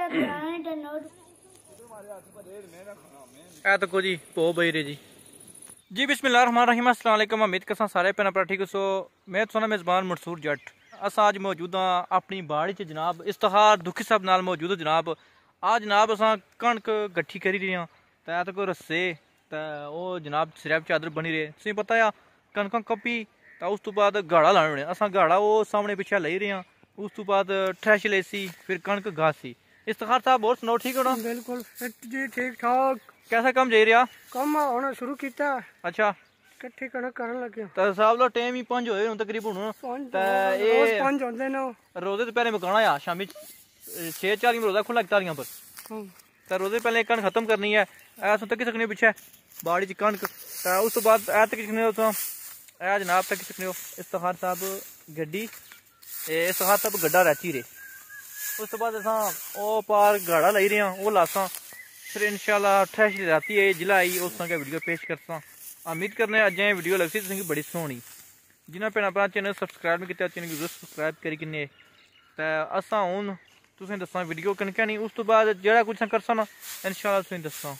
तो जी पो बई रे जी बिस्मिल्लाहिर्रहमानिर्रहीम। अस्सलाम वालेकुम। उम्मीद करसा सारे भैन भरा ठीक सो। मैं थोड़ा मेज़बान मंसूर जट। अस अज मौजूद हाँ अपनी बाड़ी च जनाब इफ्तार दुखी साहब नाल मौजूद जनाब। आज जनाब अस कणक गट्ठी करी रहे हैं तो कोई रस्से तो जनाब सिरै चादर बनी रहे। तुसें पता है कणक कपी तो उस तो बाद गाड़ा लाने होने। अस गाड़ा वो सामने पिछे लाई रहे हैं। उस तो बाद ट्रैश लेसी फिर कणक गासी। इफ्तार साहब और सुनाओ ठीक हो ना? बिल्कुल फिट जी ठीक ठाक। कैसा काम जाई रहा? कम होना शुरू किया। अच्छा कट्ठी कणक करन लगे तो साहब लो टाइम ही 5 होए तकरीबन रोज 5 होंदे न। रोजे तो पहले मकाना आ शामी 6:40 में रोजा खुला इफ्तारियां पर तो रोजे पहले कणक खत्म करनी है। ऐसा तक सकने पिछे बाड़ी च कणक तो उस तो बाद ऐ तक सकने हो ऐ जनाब तक सकने हो। इफ्तार साहब गड्डी इफ्तार साहब गड्ढा रैची रे। उस तो बाद असा ओ पार गाड़ा लाई रहे हैं वो लासा फिर इंशाल्लाह ठैश राती है जिला आई उस तरह वीडियो पेश करसा। उम्मीद करने अज्ज वीडियो लगती तुसेंगी बड़ी सोहनी। जिन्हें भैन भरा चैनल सबसक्राइब नहीं किया चैनल जरूर सबसक्राइब करी किन्ने तो असा हूँ तुसें दसा वीडियो कनकै नहीं। उस तो बाद जेह्ड़ा कुछ करसा ना इंशाल्लाह तुसें दसा।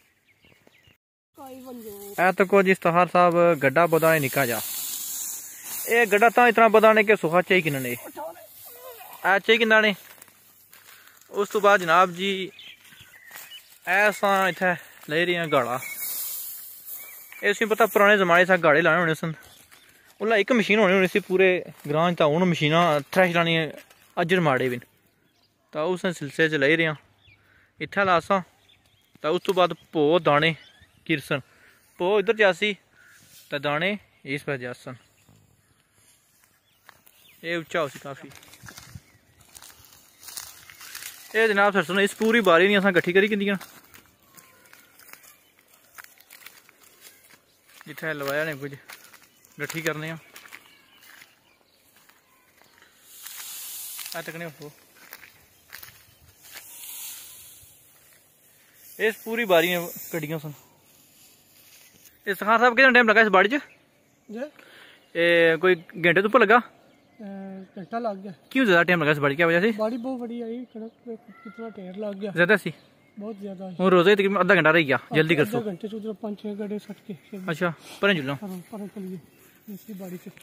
ऐ तो को जी इफ्तार साहब गड्ढा बदाने निका जा। ये गड्ढा तां इतना बदाने के सुखा चाहिए किन्ने ऐ चाहिए किन्ने। उस तो बाद जनाब जी ऐसा इत्थे ले रही हैं गाड़ा। इस पता पुराने जमाने से गाड़े लाने होने सन उल्ला एक मशीन होनी होनी सी पूरे ग्रां च। हूँ मशीना थ्रैश लानी अज्जर माड़े भी तो उस सिलसिले च ले रहे हैं इत्थे लासा तो उस तो बाद भो दाने किरसन भो इधर जासी तो दाने इस पास जासन। ये उच्चा हो सी काफी। ये जनाब सरसों इस पूरी बारी नहीं अस कट्ठी करी किंदियां जिथे लवाया ने कुछ गट्ठी करने तकने हो। इस पूरी बारी ने कड्डियां सन। इफ्तार साहब कितना टाइम लगा इस बाड़ी च? कोई घंटे तो ऊपर लगा? घंटा लग गया। क्यों ज्यादा टाइम लगा इस बाड़ी? क्या वजह से? बाड़ी बहुत बड़ी आई कणक कितना ढेर लग गया। ज्यादा सी? बहुत ज्यादा। और रोजे तकरीबन आधा घंटा रह गया जल्दी कर सो। घंटे से 5-6 गड्ढे सट के। अच्छा पर जुलना पर चलिए दूसरी बाड़ी से।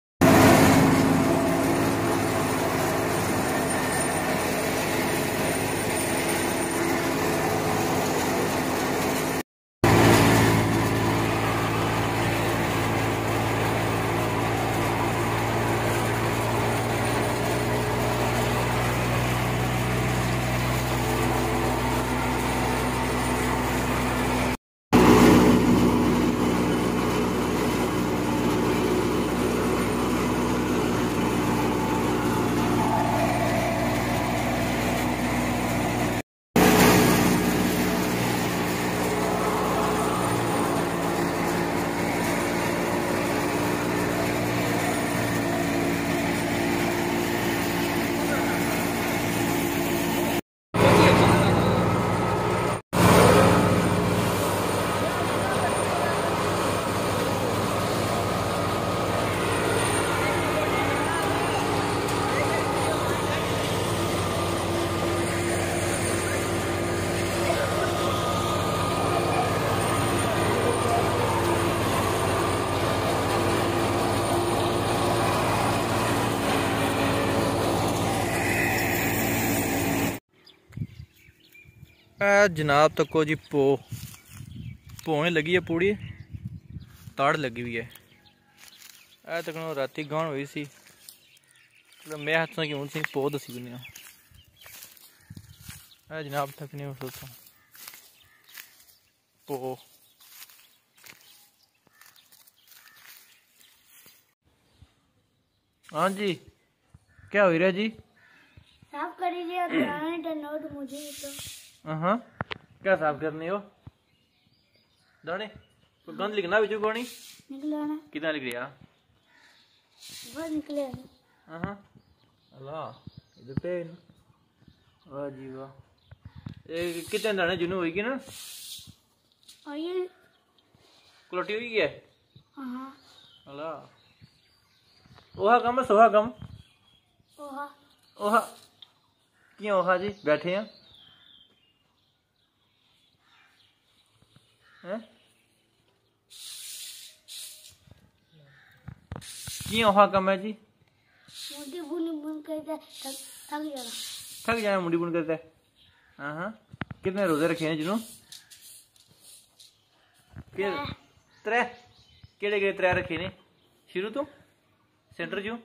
जनाब तको जी पोने लगी है पूरी ताड़ लगी हुई है। ऐ तक राती गान हुई सी मैं हाथों की हूँ सी पो दसी बिना ऐ जनाब तक नहीं सोचा पो। हाँ जी क्या हो रहा जी? साफ करीजिए नोट मुझे तो। हाँ क्या साफ करनी हो? दाने कोई गंद लिखना भी कोनी निकला ना कितना लिख रहा? बस निकले। हाँ अल्लाह इधर पे वाह जी वाह। ये कितने दाने जुनू होगी ना? और ये कुलटी हुई है। हाँ अल्लाह ओहा कम है सोहा कम ओहा ओहा क्यों ओहा जी बैठे हैं हैं की औखा कम है जी मुंडी बुन बुन करके थक जाना थक जाए मुंडी बुन करते हाँ कितने रोजे रखे हैं जिन्हों त्रै केड़े केड़े त्रै रखे ने शुरू तो सेंटर जो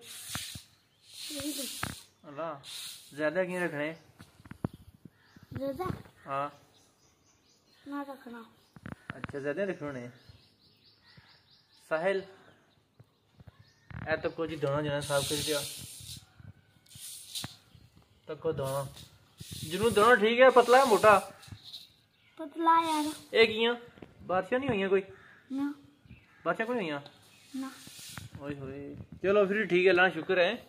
अल्लाह ज्यादा क्यों रखने ज्यादा हाँ ना रखना अच्छा ज्यादा रखने साहिल ए तो को जी दोनों जना साफ कर दिया तो को दोनों जिन्हों दोनों ठीक है पतला है मोटा पतला यार एक ही बारिशां नहीं हुई कोई ना बारिशां कोई हुई ना ओए होए चलो फिर ठीक है अल्लाह शुक्र है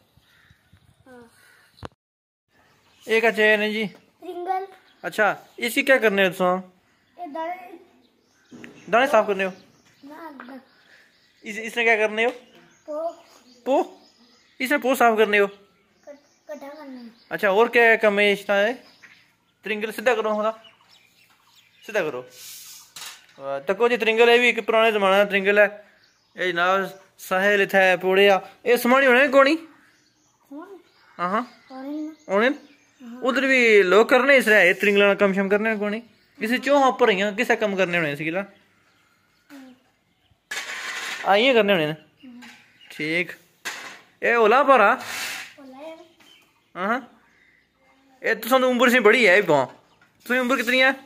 एक अच्छा है नहीं जी रिंगल अच्छा इसी क्या करने हो तुम ये दाने दाने साफ करने हो ना इसने क्या करने हो पो पो इसने पो साफ करने हो कटा करने अच्छा और क्या कम है इसका है त्रिंगल सीधा करो होला सीधा करो तको जी त्रिंगल है भी एक पुराने जमाने का त्रिंगल है ये जनाब साहिल इत्थै पोड़िया ये समानी होने कोनी हाँ हाँ होने उधर भी लोग करने इस रहे त्रिंगला कम शम करने कोनी किसी चौहा उपर ही किसे कम करने होने सिला आइए करने होने ठीक ए ओला पर हाँ ये तो सानू उम्र से बड़ी है बहुत तुम्हें उम्र कितनी है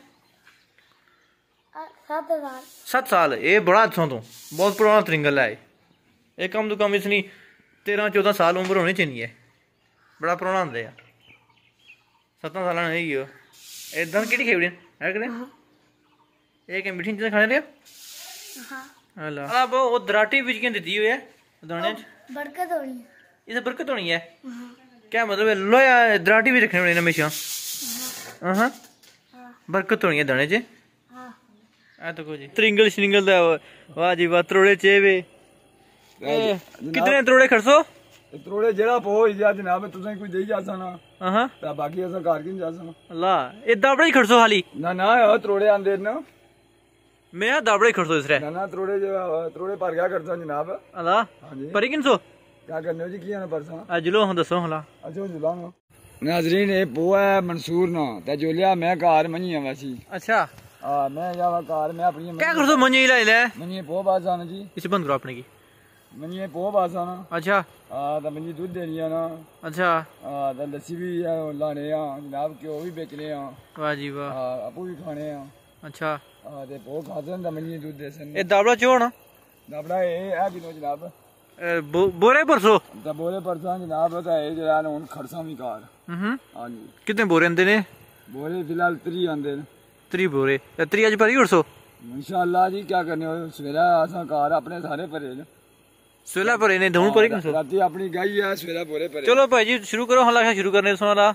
7 साल ये बड़ा अच्छा तो बहुत पुराना त्रिंगल है ये कम तो कम इसनी 13-14 साल उम्र होनी चाहिए बड़ा पुराना होंगे यार 17 साल नहीं हो ये दन केड़ी खेवड़ी है कदे एक मिठी चीज़ खाने रहे अल्लाह अब वो दराटी बीज के दी हुई है दाने बरकत होनी इसे बरकत होनी है क्या मतलब है लोया दराटी भी रखने होने हमेशा हाँ बरकत होनी है दाने च तो जी त्रिंगल श्रिंगल वाह जी वाह त्रोड़े चेवे कितने त्रोड़े खर्चो त्रोड़े जेड़ा पो जा जनाब तुसें कोई देई जा सना हां ता बाकी असा घर किन जा सना अल्लाह ए दाबड़े खर्चो खाली ना ना त्रोड़े आंदे न मैं दाबड़े खर्चो इसरे ना ना त्रोड़े पर गया करता जनाब अल्लाह हां जी पर किन सो क्या करने हो जी की ना परसा अजलो हम दसो हला अच्छा जुलांगा नाजरीन ए पो है मंसूर ना ते जोलिया मैं घर मनिया वासी अच्छा हां मैं जावा घर मैं अपनी क्या कर सो मनी ले ले मनिए पो बासा ना जी इसे बंद करो अपने की मनिए पो बासा ना अच्छा हां ता मनी दूध देनी है ना अच्छा हां ता लस्सी भी लाने आ जनाब क्यों भी बेचने आ वाह जी वाह हां आपू भी खाने आ अच्छा हां ते पो खासन ता मनिए दूध देसन ए दाबड़ा चोण दाबड़ा ए है किनो जनाब बोरे परसो ता बोले परसा जनाब ता ए जरा हुन खरसा भी कार हां जी कितने बोरे आंदे ने बोले फिलहाल 3 आंदे ने 3 बोरे 3 अज भरी उड़सो इंशाअल्लाह जी क्या करने हो सवेरा असा कार अपने सारे भरे ने सवेला भरे ने दोनों भरे किन राती अपनी गाई है सवेरा बोरे भरे चलो भाई जी शुरू करो हला शुरू करने सुना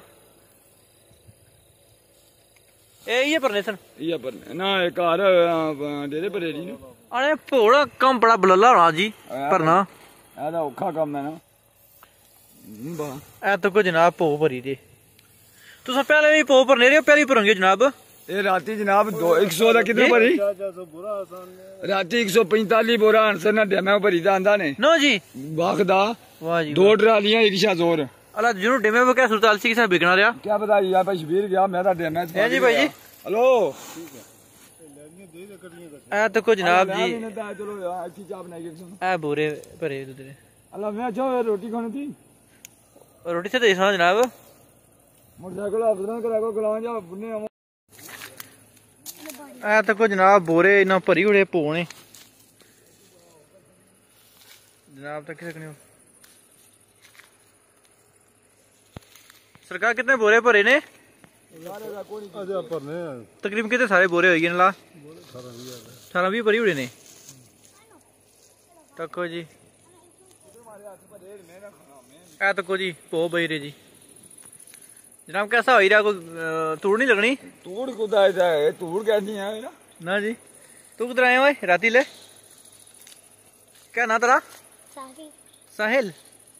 ए ये भरने सन ये भरने ना एक कार डेरे भरे दी ने अरे भोड़ा कम बड़ा बलला होना जी भरना ए दा औखा काम है ना बा ए तो को जनाब भो भरी दे तुस पहले भी भो भरने रहे पहले भरंगे जनाब ये राती जनाब 100 दा कितने भरी राती 145 बोरा आंसर ना डेमे भरी दा आंदा ने नो जी बाखदा वाह जी 2 ट्रालियां रिक्शा जोर अल्लाह जिनु डेमे वो क्या सुरताल सी के साथ बिकना रहा क्या पता यार भाई शबीर गया मैं ता डेमे है जी भाई जी हेलो ए तो को जनाब जी चलो यार अच्छी चाप बनाई के सुन ए बोरे भरे दूसरे अल्लाह मैं अच्छा रोटी खानी थी रोटी से देना जनाब मोटरसाइकिल अफसर करा को गलां जा बुने ए तो को जनाब बोरे इना भरी उड़े पोने जनाब तक सकने हो सरकार कितने बोरे भरे ने तकरीबन कितने सारे बोरे हो गए ला 18-20 भरी उड़े ने तको जी ए तको जी भो बई रे जी जनाब कैसा हो रहा कोई तूड़ नहीं लगनी तूड़ कुदा है तूड़ कहती है ना जी तू किधर आए हुए राती ले क्या ना तेरा साहिल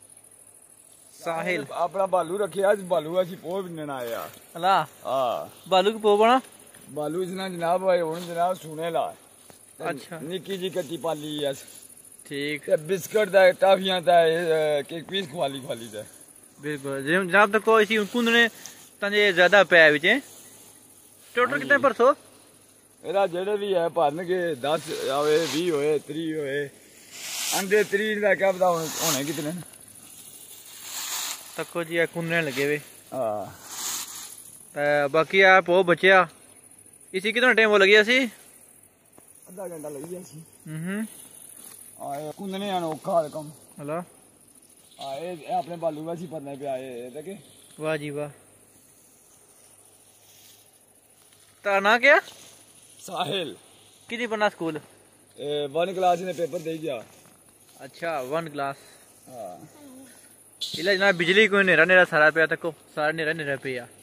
साहिल अपना बालू रखे आज बालू अच्छी पो बिनना आया अल्लाह हां बालू की पो बना बालू इसना जनाब भाई हुन जनाब सुने ला अच्छा निकी जी कट्टी पाली है ठीक ते बिस्कुट दा टाफियां दा केक पीस खवाली दा बिल्कुल जनाब देखो इसी कुंदने तंजे ज्यादा पै विच टोटल कितने परसो एरा जेड़े भी है भरन के 10 आवे 20 होए 30 होए अंडे 30 दा क्या पता होने कितने तको जी कुंदने लगे वे हां बाकी आप वो बचिया इसी कितना टाइम हो लगिया सी आधा घंटा लग गया सी आए कुंदने अनोखा कम हेलो आए अपने बालू वासी पन्ने पे आए देखे वाह जी वाह ता ना क्या साहिल कितनी पढ़ना स्कूल 1 क्लास ने पेपर दे गया अच्छा 1 क्लास हां इला जनाब बिजली कोई नेरा नेरा सारा पे तको सारा नेरा नेरा पे